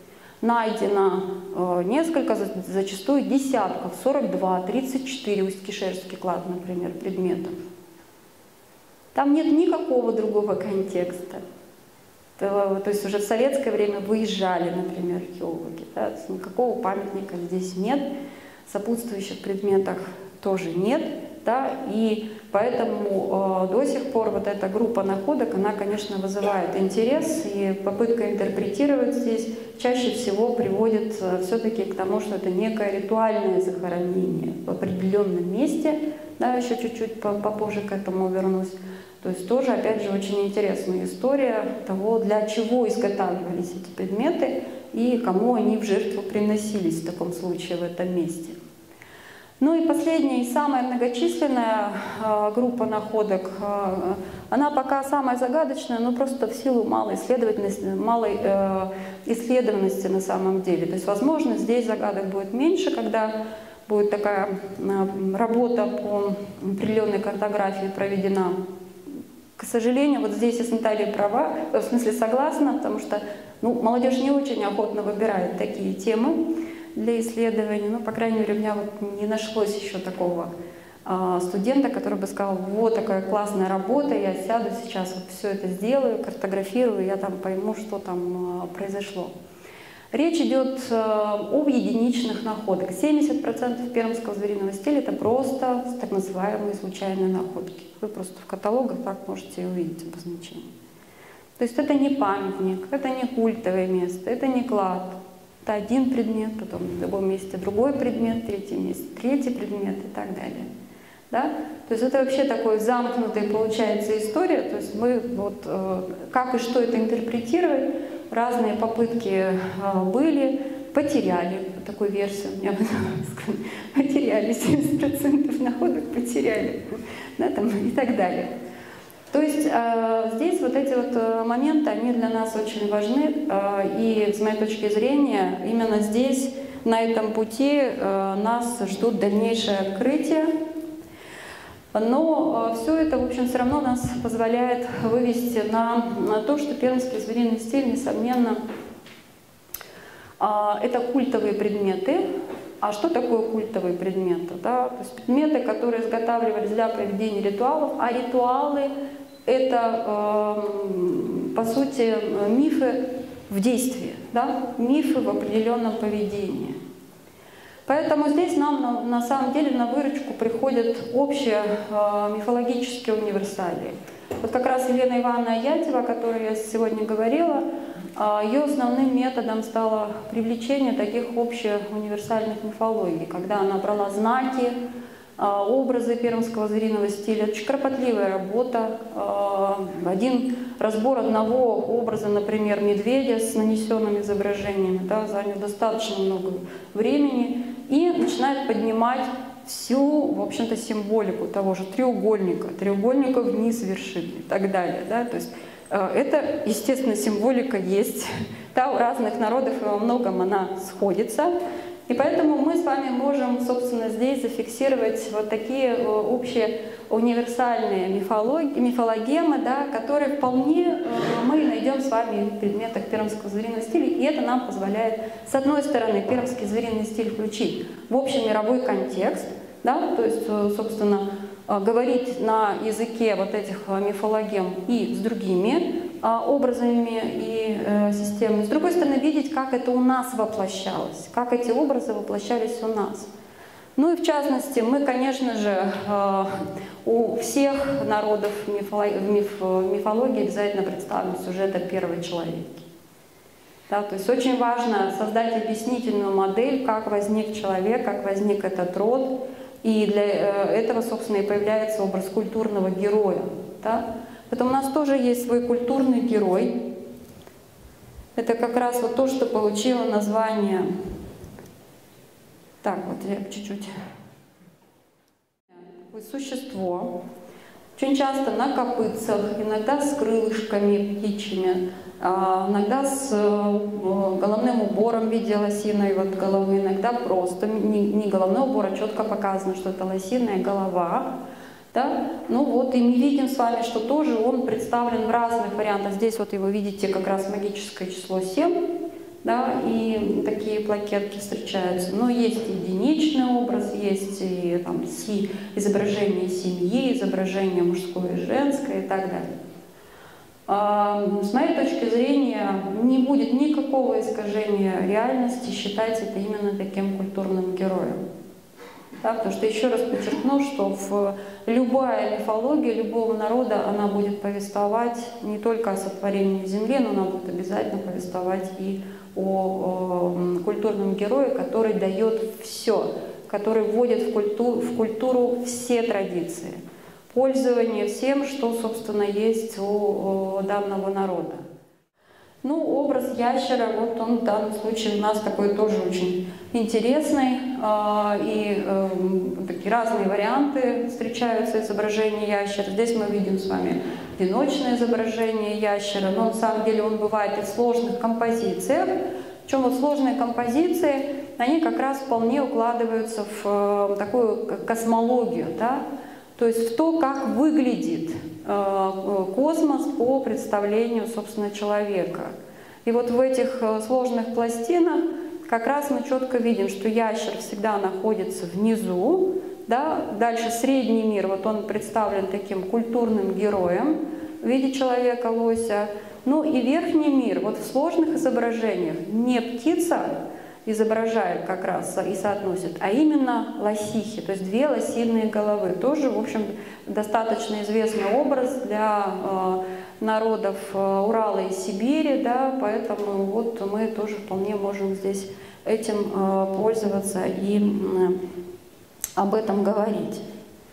найдено несколько, зачастую десятков, 42, 34 усть-кишерский клад, например, предметов. Там нет никакого другого контекста. То есть уже в советское время выезжали, например, археологи. Да? Никакого памятника здесь нет, сопутствующих предметов тоже нет. Да? И поэтому до сих пор вот эта группа находок, она, конечно, вызывает интерес, и попытка интерпретировать здесь чаще всего приводит все-таки к тому, что это некое ритуальное захоронение в определенном месте. Да, еще чуть-чуть попозже к этому вернусь. То есть тоже, опять же, очень интересная история того, для чего изготавливались эти предметы и кому они в жертву приносились в таком случае в этом месте. Ну и последняя и самая многочисленная группа находок, она пока самая загадочная, но просто в силу малой исследованности на самом деле. То есть, возможно, здесь загадок будет меньше, когда будет такая работа по определенной картографии проведена. К сожалению, вот здесь я с Натальей права, в смысле согласна, потому что молодежь не очень охотно выбирает такие темы для исследований. Ну, по крайней мере, у меня вот не нашлось еще такого студента, который бы сказал: вот такая классная работа, я сяду сейчас, вот все это сделаю, картографирую, я там пойму, что там произошло. Речь идет об единичных находках. 70% пермского звериного стиля — это просто так называемые случайные находки. Вы просто в каталогах так можете увидеть обозначение. То есть это не памятник, это не культовое место, это не клад. Это один предмет, потом в другом месте другой предмет, в третьем месте третий предмет и так далее. Да? То есть это вообще такой замкнутая получается история. То есть мы вот как и что это интерпретировать, разные попытки были, потеряли, такую версию у меня потеряли, 70% находок потеряли, да, там, и так далее. То есть здесь вот эти вот моменты, они для нас очень важны, и с моей точки зрения именно здесь, на этом пути нас ждут дальнейшие открытия. Но все это, в общем, все равно нас позволяет вывести на то, что пермский звериный стиль, несомненно, это культовые предметы. А что такое культовые предметы? Да? То есть предметы, которые изготавливались для проведения ритуалов, а ритуалы — это, по сути, мифы в действии, да? Мифы в определенном поведении. Поэтому здесь нам на самом деле на выручку приходят общие мифологические универсалии. Вот как раз Елена Ивановна Ятева, о которой я сегодня говорила, ее основным методом стало привлечение таких общих универсальных мифологий, когда она брала знаки, образы пермского звериного стиля. Очень кропотливая работа. Разбор одного образа, например, медведя с нанесенными изображениями, да, занял достаточно много времени и начинает поднимать всю, в общем-то, символику того же треугольника вниз вершины и так далее. Да? То есть это, естественно, символика есть. Да, у разных народов и во многом она сходится. И поэтому мы с вами можем, собственно, здесь зафиксировать вот такие общие универсальные мифологемы, да, которые вполне мы найдем с вами в предметах пермского звериного стиля. И это нам позволяет, с одной стороны, пермский звериный стиль включить в общемировой контекст, да, то есть, собственно, говорить на языке вот этих мифологем и с другими образами и системами. С другой стороны, видеть, как это у нас воплощалось, как эти образы воплощались у нас. Ну и в частности, мы, конечно же, у всех народов в мифологии обязательно представим сюжет о первой человеке. Да, то есть очень важно создать объяснительную модель, как возник человек, как возник этот род. И для этого, собственно, и появляется образ культурного героя. Да? Поэтому у нас тоже есть свой культурный герой. Это как раз вот то, что получило название... Так, вот я чуть-чуть... Существо. Очень часто на копытцах, иногда с крылышками птичьими, иногда с головным убором в виде лосиной вот головы, иногда просто не головной убор, а четко показано, что это лосиная голова. Да? Ну вот, и мы видим с вами, что тоже он представлен в разных вариантах. Здесь вот его видите как раз магическое число 7, да, и такие плакетки встречаются. Но есть единичный образ, есть и там, изображение семьи, изображение мужское и женское и так далее. С моей точки зрения, не будет никакого искажения реальности считать это именно таким культурным героем. Да, потому что, еще раз подчеркну, что любая мифология любого народа, она будет повествовать не только о сотворении Земли, но она будет обязательно повествовать и о культурном герое, который дает все, который вводит в культуру все традиции, пользование всем, что, собственно, есть у данного народа. Ну, образ ящера, вот он в данном случае у нас такой тоже очень интересный, и такие разные варианты встречаются изображения ящера. Здесь мы видим с вами одиночное изображение ящера, но на самом деле он бывает и в сложных композициях. Причем вот сложные композиции, они как раз вполне укладываются в такую космологию, да? То есть в то, как выглядит космос по представлению, собственно, человека. И вот в этих сложных пластинах как раз мы четко видим, что ящер всегда находится внизу, да? Дальше средний мир, вот он представлен таким культурным героем в виде человека-лося. Ну и верхний мир, вот в сложных изображениях не птица изображает как раз и соотносит, а именно лосихи, то есть две лосиные головы. Тоже, в общем, достаточно известный образ для народов Урала и Сибири, да, поэтому вот мы тоже вполне можем здесь этим пользоваться и об этом говорить.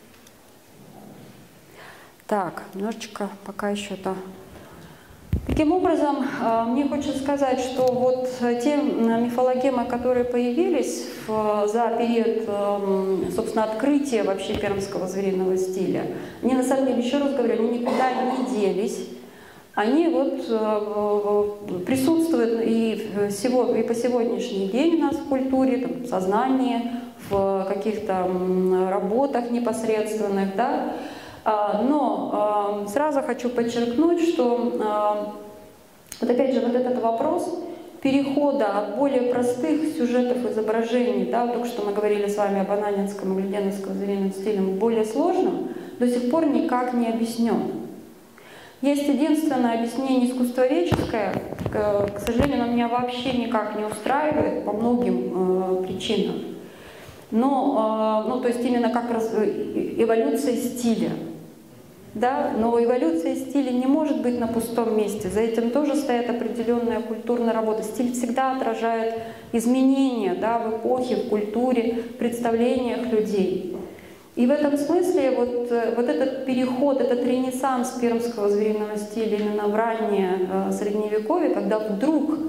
Так, немножечко пока еще это... Таким образом, мне хочется сказать, что вот те мифологемы, которые появились за период, собственно, открытия вообще пермского звериного стиля, они на самом деле, еще раз говорю, они никуда не делись. Они вот присутствуют и по сегодняшний день у нас в культуре, там, в сознании, в каких-то работах непосредственных, да. Но сразу хочу подчеркнуть, что вот опять же вот этот вопрос перехода от более простых сюжетов изображений, да, только что мы говорили с вами об ананинском и гляденовском зверином стиле, к более сложным, до сих пор никак не объяснен. Есть единственное объяснение искусствоведческое, к сожалению, оно меня вообще никак не устраивает по многим причинам. Но, то есть именно как эволюция стиля. Да? Но эволюция стиля не может быть на пустом месте. За этим тоже стоит определенная культурная работа. Стиль всегда отражает изменения, да, в эпохе, в культуре, в представлениях людей. И в этом смысле вот этот переход, этот ренессанс пермского звериного стиля именно в раннее Средневековье, когда вдруг,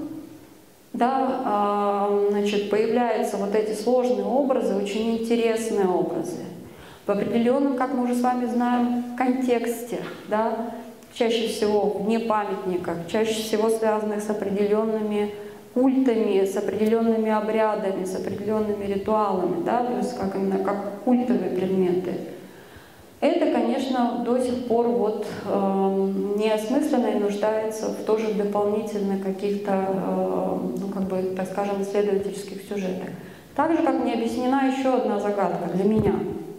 да, значит, появляются вот эти сложные образы, очень интересные образы, в определенном, как мы уже с вами знаем, контексте, да, чаще всего вне памятниках, чаще всего связанных с определенными культами, с определенными обрядами, с определенными ритуалами, да, то есть как именно как культовые предметы. Это, конечно, до сих пор вот неосмысленно и нуждается в тоже дополнительных каких-то, ну, как бы, так скажем, исследовательских сюжетах. Так же, как не объяснена еще одна загадка для меня.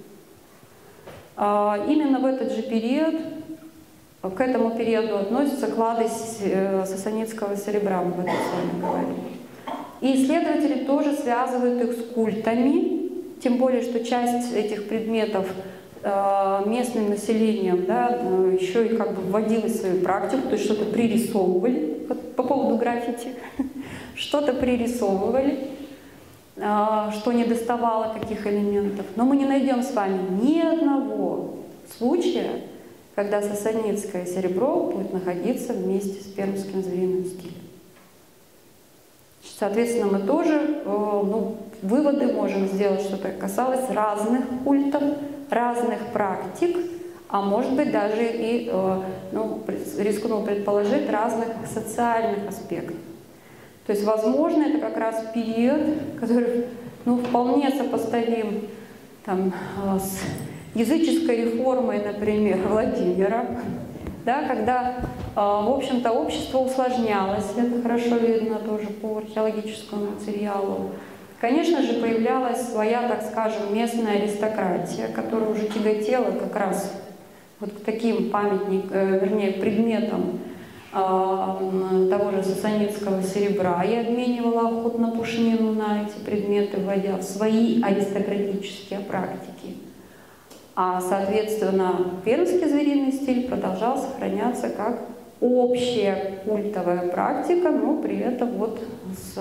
Именно в этот же период, к этому периоду относятся клады сасанидского серебра, мы об этом с вами говорили. И исследователи тоже связывают их с культами, тем более, что часть этих предметов местным населением, да, еще и как бы вводила в свою практику, то есть что-то пририсовывали, вот по поводу граффити, что-то пририсовывали, что не доставало каких элементов. Но мы не найдем с вами ни одного случая, когда сасанидское серебро будет находиться вместе с пермским звериным стилем. Соответственно, мы тоже выводы можем сделать, что это касалось разных культов, разных практик, а может быть даже и, рискну предположить, разных социальных аспектов. То есть, возможно, это как раз период, который вполне сопоставим там, с языческой реформой, например, Владимира, да, когда, в общем-то, общество усложнялось, это хорошо видно тоже по археологическому материалу. Конечно же, появлялась своя, так скажем, местная аристократия, которая уже тяготела как раз вот к таким предметам того же сасанидского серебра и обменивала охотно пушнину на эти предметы, вводя в свои аристократические практики. А, соответственно, пермский звериный стиль продолжал сохраняться как общая культовая практика, но при этом вот с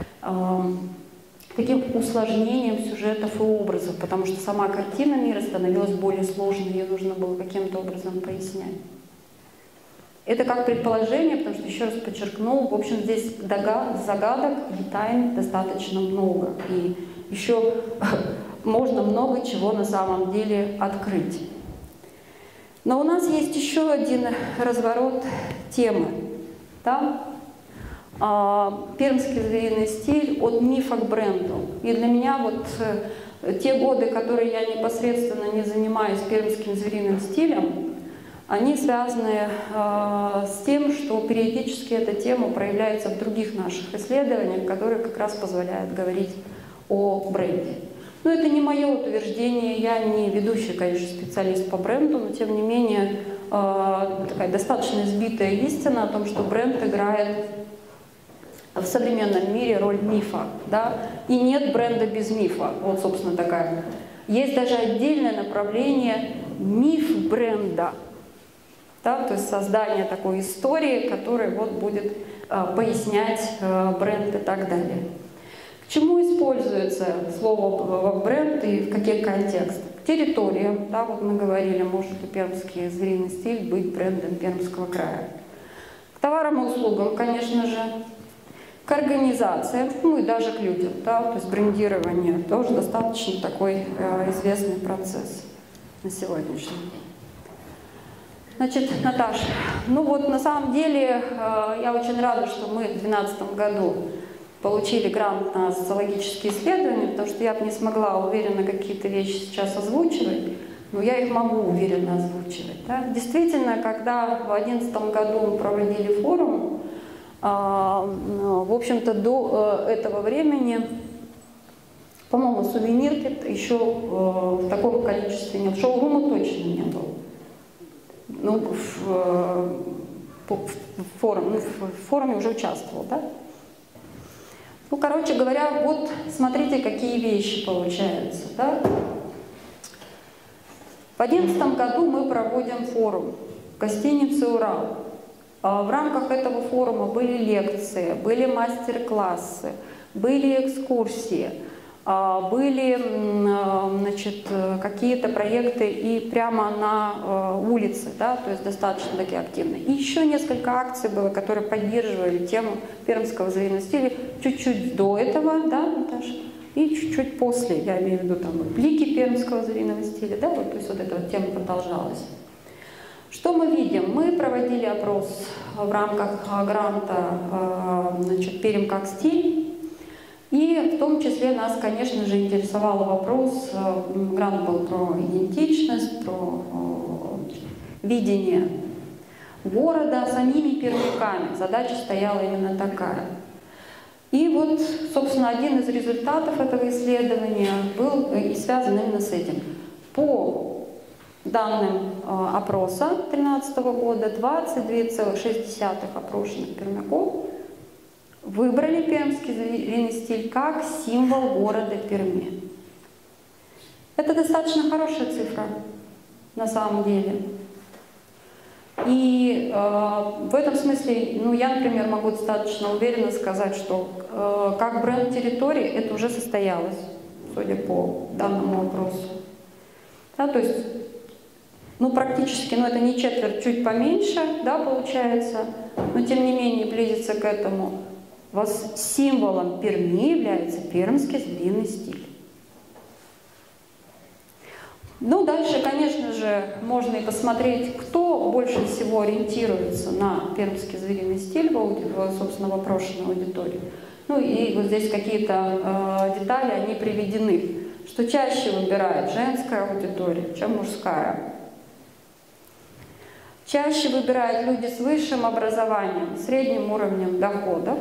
таким усложнением сюжетов и образов, потому что сама картина мира становилась более сложной, ее нужно было каким-то образом пояснять. Это как предположение, потому что, еще раз подчеркну, в общем, здесь загадок и тайн достаточно много. И еще можно много чего на самом деле открыть. Но у нас есть еще один разворот темы. Да? Пермский звериный стиль от мифа к бренду. И для меня вот те годы, которые я непосредственно не занимаюсь пермским звериным стилем, они связаны с тем, что периодически эта тема проявляется в других наших исследованиях, которые как раз позволяют говорить о бренде. Но это не мое утверждение, я не ведущий, конечно, специалист по бренду, но тем не менее такая достаточно избитая истина о том, что бренд играет в современном мире роль мифа, да? И нет бренда без мифа. Вот, собственно, такая. Есть даже отдельное направление миф бренда, да? То есть создание такой истории, которая вот будет пояснять бренд и так далее. К чему используется слово бренд и в каких контекстах? К территориям, да, вот мы говорили, может ли пермский звериный стиль быть брендом Пермского края. К товарам и услугам, конечно же. К организациям, и даже к людям, да, то есть брендирование тоже достаточно такой известный процесс на сегодняшний день. Значит, Наташа, на самом деле я очень рада, что мы в 2012 году получили грант на социологические исследования, потому что я бы не смогла уверенно какие-то вещи сейчас озвучивать, но я их могу уверенно озвучивать. Да? Действительно, когда в 2011 году мы проводили форум, в общем-то, до этого времени, по-моему, сувенирки еще в таком количестве нет, шоурума точно не было. Ну, в форуме уже участвовал, да? Ну, короче говоря, вот смотрите, какие вещи получаются, да? В 2011 году мы проводим форум в гостинице «Урал». В рамках этого форума были лекции, были мастер-классы, были экскурсии, были, значит, какие-то проекты и прямо на улице, да, то есть достаточно такие активные. И еще несколько акций было, которые поддерживали тему пермского звериного стиля чуть-чуть до этого, да, Наташа, и чуть-чуть после, я имею в виду там блики пермского звериного стиля, да, вот, то есть вот эта вот тема продолжалась. Что мы видим? Мы проводили опрос в рамках гранта, значит, «Пермь как стиль». И в том числе нас, конечно же, интересовал вопрос, грант был про идентичность, про видение города самими пермяками. Задача стояла именно такая. И вот, собственно, один из результатов этого исследования был и связан именно с этим. По данным опроса 2013 года, 22,6 опрошенных пермяков выбрали пермский звериный стиль как символ города Перми. Это достаточно хорошая цифра на самом деле. И в этом смысле, ну, я, например, могу достаточно уверенно сказать, что как бренд территории это уже состоялось, судя по данному опросу. Да, то есть, ну, практически, ну, это не четверть, чуть поменьше, да, получается, но тем не менее близится к этому. Символом Перми является пермский звериный стиль. Ну, дальше, конечно же, можно и посмотреть, кто больше всего ориентируется на пермский звериный стиль, собственно, в опрошенной аудитории. Ну, и вот здесь какие-то детали, они приведены, что чаще выбирает женская аудитория, чем мужская. Чаще выбирают люди с высшим образованием, средним уровнем дохода.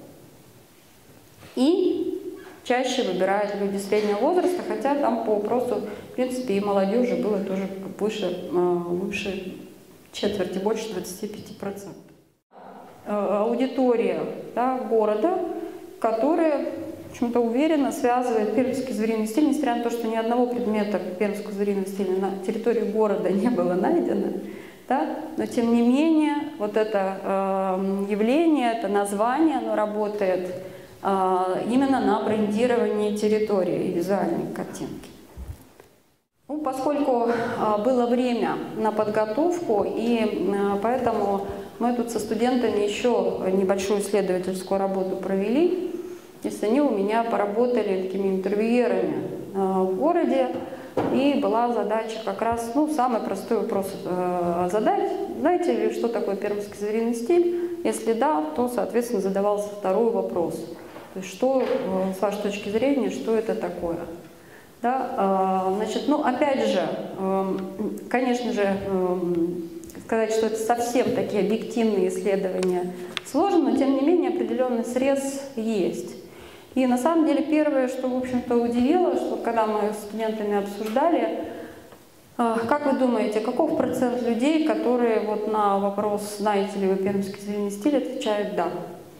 И чаще выбирают люди среднего возраста, хотя там по опросу, в принципе, и молодежи было тоже выше четверти, больше 25%. Аудитория, да, города, которая, в общем-то, уверенно связывает пермский звериный стиль, несмотря на то, что ни одного предмета пермского звериного стиля на территории города не было найдено, да, но тем не менее вот это явление, это название, оно работает именно на брендировании территории и визуальной картинки. Ну, поскольку было время на подготовку, и поэтому мы тут со студентами еще небольшую исследовательскую работу провели. То есть они у меня поработали такими интервьюерами в городе, и была задача как раз, ну, самый простой вопрос задать. Знаете ли, что такое пермский звериный стиль? Если да, то, соответственно, задавался второй вопрос. То есть, что, с вашей точки зрения, что это такое? Да, значит, ну, опять же, конечно же, сказать, что это совсем такие объективные исследования сложно, но, тем не менее, определенный срез есть. И на самом деле первое, что, в общем-то, удивило, что когда мы с студентами обсуждали, как вы думаете, каков процент людей, которые вот на вопрос, знаете ли вы пермский звериный стиль, отвечают «да»?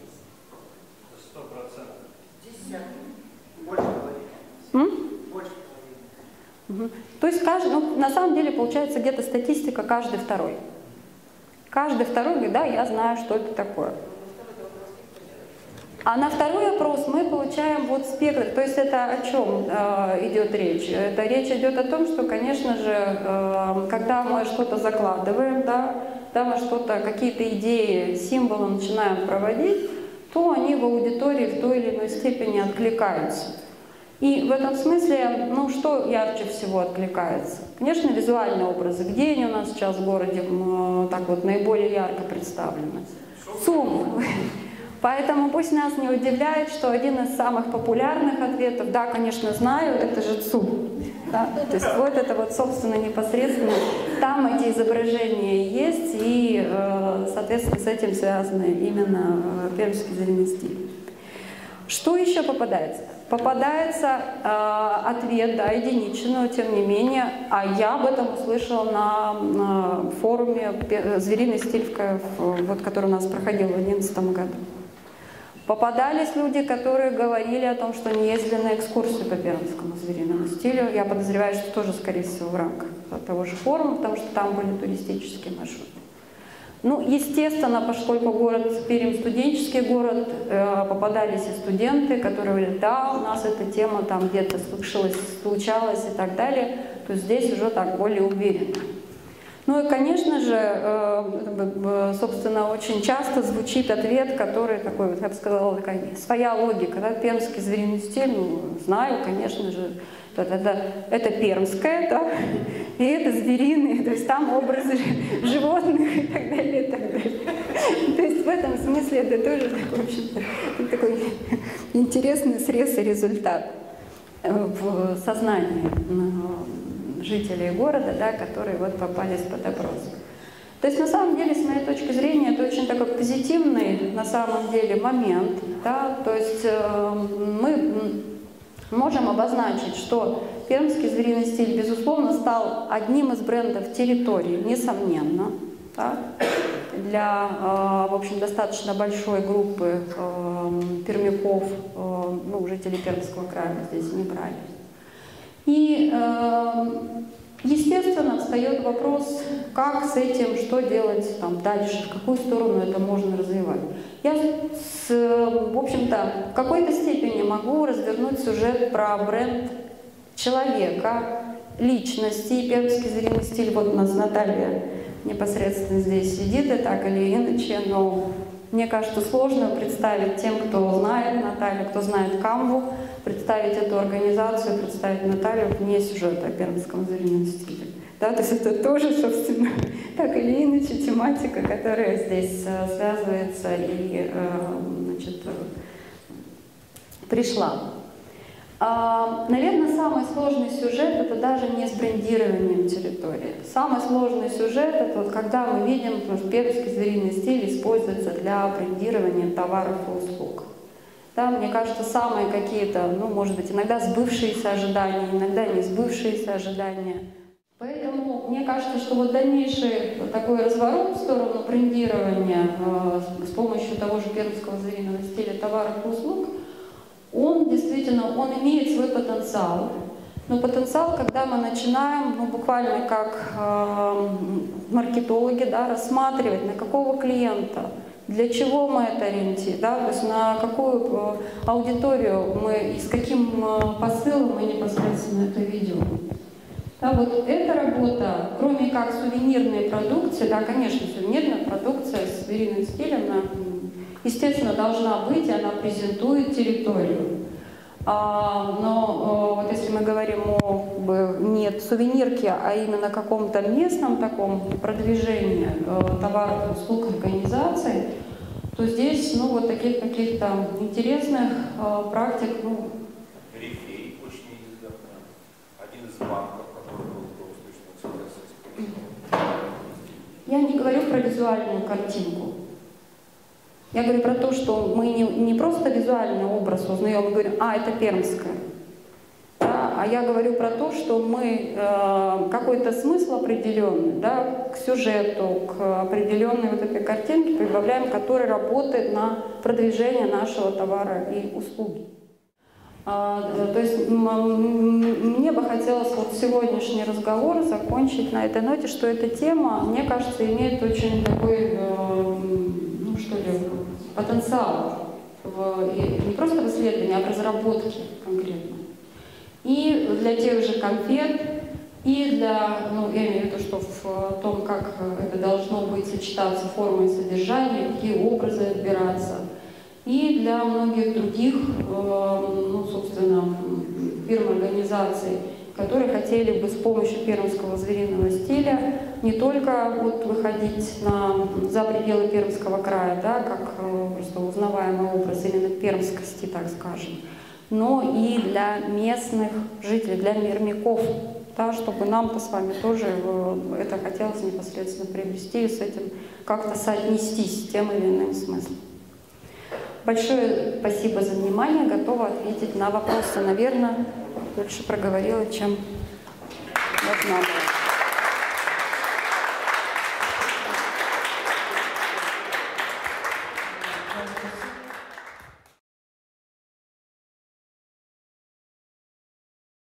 100%. Больше половины. Больше половины. То есть каждый, ну, на самом деле получается где-то статистика каждый второй. Каждый второй говорит, да, я знаю, что это такое. А на второй опрос мы получаем вот спектр. То есть это о чем идет речь? Это речь идет о том, что, конечно же, когда мы что-то закладываем, да мы что-то, какие-то идеи, символы начинаем проводить, то они в аудитории в той или иной степени откликаются. И в этом смысле, ну, что ярче всего откликается? Конечно, визуальные образы. Где они у нас сейчас в городе так вот наиболее ярко представлены? ЦУМ. Поэтому пусть нас не удивляет, что один из самых популярных ответов, да, конечно, знаю, это же ЦУ. Да? То есть вот это вот, собственно, непосредственно, там эти изображения есть, и, соответственно, с этим связаны именно пермский звериный стиль. Что еще попадается? Попадается ответ, да, единичный, но тем не менее, а я об этом услышала на форуме «Звериный стиль», вот, который у нас проходил в 2011 году. Попадались люди, которые говорили о том, что не ездили на экскурсию по пермскому звериному стилю. Я подозреваю, что тоже, скорее всего, в рамках того же форума, потому что там были туристические маршруты. Ну, естественно, поскольку город Пермь студенческий город, попадались и студенты, которые говорят, да, у нас эта тема там где-то случалась и так далее, то здесь уже так более уверенно. Ну и, конечно же, собственно, очень часто звучит ответ, который такой, вот, я бы сказала, такая своя логика. Да? Пермский звериный стиль, ну, знаю, конечно же, это пермское, да? И это звериные, то есть там образы животных и так далее, и так далее. То есть в этом смысле это тоже, в общем-то, такой интересный срез и результат в сознании жителей города, да, которые вот попались под опрос. То есть на самом деле, с моей точки зрения, это очень такой позитивный на самом деле момент. Да? То есть мы можем обозначить, что пермский звериный стиль, безусловно, стал одним из брендов территории, несомненно, да? Для, в общем, достаточно большой группы пермяков, ну, жителей Пермского края здесь не брали. И, естественно, встает вопрос, как с этим, что делать там дальше, в какую сторону это можно развивать. Я, в общем-то, в какой-то степени могу развернуть сюжет про бренд человека, личности, пермский звериный стиль. Вот у нас Наталья непосредственно здесь сидит, и так или иначе, но мне кажется, сложно представить тем, кто знает Наталью, кто знает Камву, представить эту организацию, представить Наталью вне сюжета о пермском зверином стиле. Да, то есть это тоже, собственно, так или иначе тематика, которая здесь связывается и, значит, пришла. Наверное, самый сложный сюжет — это даже не с брендированием территории. Самый сложный сюжет — это вот когда мы видим, что пермский звериный стиль используется для брендирования товаров и услуг. Да, мне кажется, самые какие-то, ну, может быть, иногда сбывшиеся ожидания, иногда не сбывшиеся ожидания. Поэтому мне кажется, что вот дальнейший такой разворот в сторону брендирования с помощью того же пермского звериного стиля товаров и услуг, он действительно, он имеет свой потенциал. Но потенциал, когда мы начинаем, ну, буквально как маркетологи, да, рассматривать, на какого клиента, для чего мы это ориентируем, да, то есть на какую аудиторию мы и с каким посылом мы непосредственно это ведем. Да, вот эта работа, кроме как сувенирной продукции, да, конечно, сувенирная продукция с звериным стилем, она, естественно, должна быть, и она презентует территорию. Но вот если мы говорим не сувенирке, а именно каком-то местном таком продвижении товаров, услуг, организаций, то здесь, ну, вот таких каких-то интересных практик, ну... Рифей очень известный, один из банков, который был в Восточном. Я не говорю про визуальную картинку. Я говорю про то, что мы не просто визуальный образ узнаем и говорим, это пермское. Да? А я говорю про то, что мы какой-то смысл определенный, да, к сюжету, к определенной вот этой картинке прибавляем, который работает на продвижение нашего товара и услуги. То есть мне бы хотелось вот сегодняшний разговор закончить на этой ноте, что эта тема, мне кажется, имеет очень такой, ну что ли, потенциал не просто в исследовании, а в разработке конкретно. И для тех же конфет, и для, ну, я имею в виду, что в том, как это должно быть сочетаться форма и содержание, какие образы отбираться, и для многих других, ну, собственно, фирм, организаций, которые хотели бы с помощью пермского звериного стиля не только вот выходить за пределы Пермского края, да, как просто узнаваемый образ именно пермскости, так скажем, но и для местных жителей, для мирмяков, да, чтобы нам-то с вами тоже это хотелось непосредственно приобрести и с этим как-то соотнестись с тем или иным смыслом. Большое спасибо за внимание, готова ответить на вопросы. Наверное, больше проговорила, чем должна была.